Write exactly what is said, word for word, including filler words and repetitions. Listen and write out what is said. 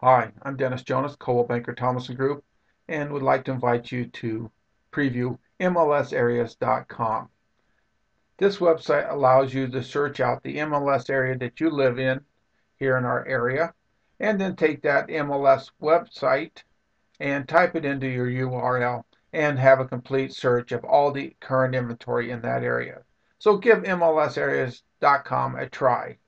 Hi, I'm Dennis Jonas, Coldwell Banker Thomason Group, and would like to invite you to preview M L S areas dot com. This website allows you to search out the M L S area that you live in here in our area, and then take that M L S website and type it into your U R L and have a complete search of all the current inventory in that area. So give M L S areas dot com a try.